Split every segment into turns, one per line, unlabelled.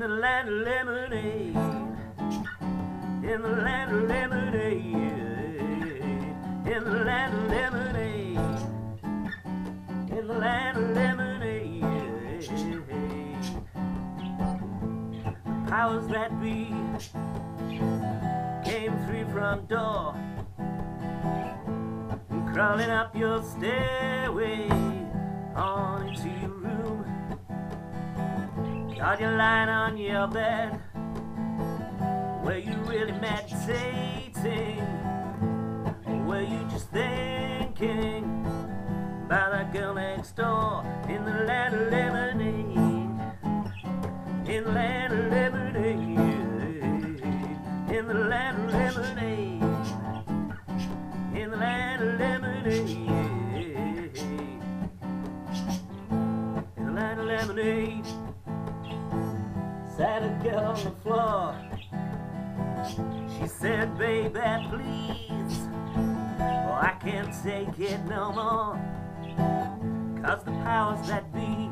the land of lemonade, in the land of lemonade, in the land of lemonade, in the land of lemonade. The powers that be came through your front door, crawling up your stairway on into your room. Got you lying on your bed, were you really meditating, or were you just thinking about that girl next door? In the land of lemonade, in the land of lemonade, in the land of lemonade, in the land of lemonade, in the land of lemonade. Sat a girl on the floor, she said, baby, please, oh, I can't take it no more, 'cause the powers that be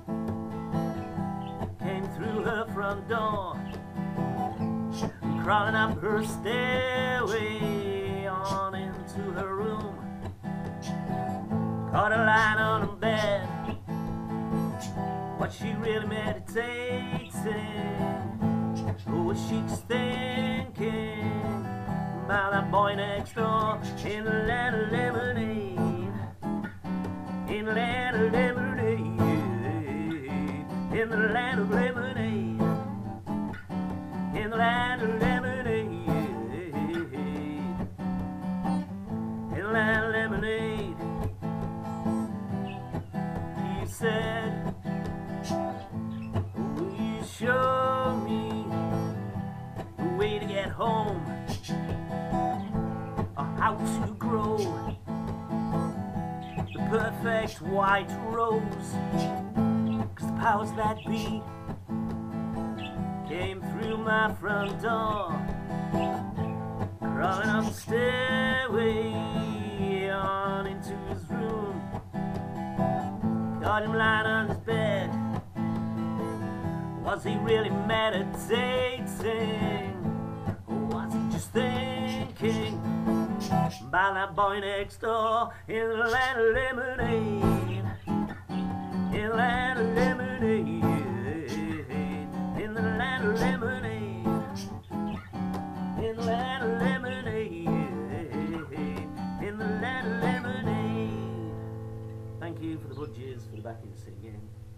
came through her front door, crawling up her stairway on into her room. Caught her lying on her bed, was she really meditating, or was she just thinking about that boy next door? In the land of lemonade, in the land of lemonade, in the land of lemonade, in the land of lemonade, in the land of lemonade. He said, will you show me the way to get home, or how to grow the perfect white rose? 'Cause the powers that be came through my front door, crawling up the stairway on into his room. Got him lying on his bed, was he really meditating, or was he just thinking about that boy next door? In the land of lemonade, in the land of lemonade, in the land of lemonade, in the land of lemonade, in the land of lemonade. Thank you for the budgies for the backing singing.